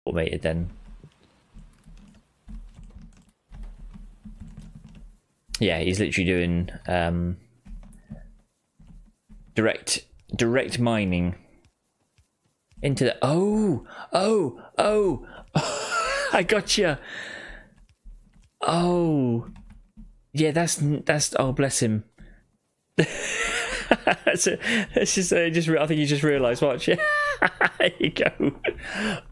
automated then. Yeah, he's literally doing direct mining into the oh I gotcha. Oh yeah, that's oh bless him. That's just I think you just realised. Watch. There you go.